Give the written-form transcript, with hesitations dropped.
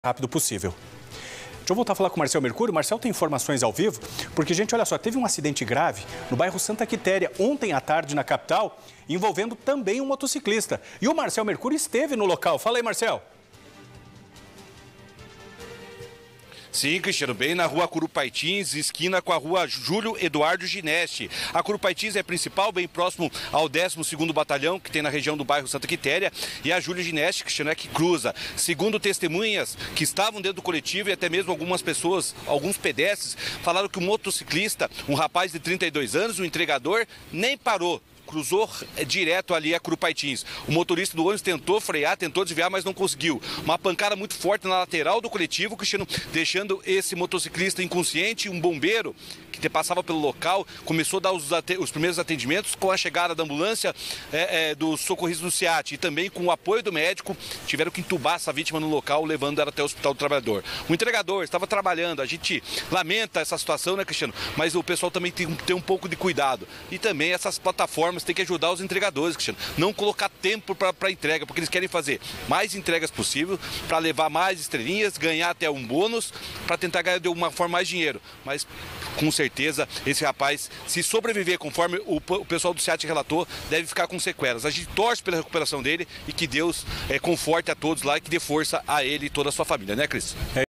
rápido possível. Deixa eu voltar a falar com o Marcel Mercúrio. Marcel tem informações ao vivo, porque, gente, olha só, teve um acidente grave no bairro Santa Quitéria, ontem à tarde na capital, envolvendo também um motociclista. E o Marcel Mercúrio esteve no local. Fala aí, Marcel. Sim, Cristiano, bem na rua Curupaitins, esquina com a rua Júlio Eduardo Gineste. A Curupaitins é a principal, bem próximo ao 12º Batalhão, que tem na região do bairro Santa Quitéria, e a Júlio Gineste, Cristiano, é que cruza. Segundo testemunhas que estavam dentro do coletivo e até mesmo algumas pessoas, alguns pedestres, falaram que o motociclista, um rapaz de 32 anos, um entregador, nem parou. Cruzou direto ali a Curupaitins. O motorista do ônibus tentou frear, tentou desviar, mas não conseguiu. Uma pancada muito forte na lateral do coletivo, Cristiano, deixando esse motociclista inconsciente. Um bombeiro que passava pelo local começou a dar os primeiros atendimentos. Com a chegada da ambulância dos socorristas do SEAT e também com o apoio do médico, tiveram que entubar essa vítima no local, levando ela até o Hospital do Trabalhador. O entregador estava trabalhando. A gente lamenta essa situação, né, Cristiano? Mas o pessoal também tem que ter um pouco de cuidado. E também essas plataformas tem que ajudar os entregadores, Cristiano. Não colocar tempo para entrega, porque eles querem fazer mais entregas possível, para levar mais estrelinhas, ganhar até um bônus, para tentar ganhar de uma forma mais dinheiro. Mas, com certeza, esse rapaz, se sobreviver conforme o pessoal do SEAT relatou, deve ficar com sequelas. A gente torce pela recuperação dele e que Deus conforte a todos lá e que dê força a ele e toda a sua família, né, Cris?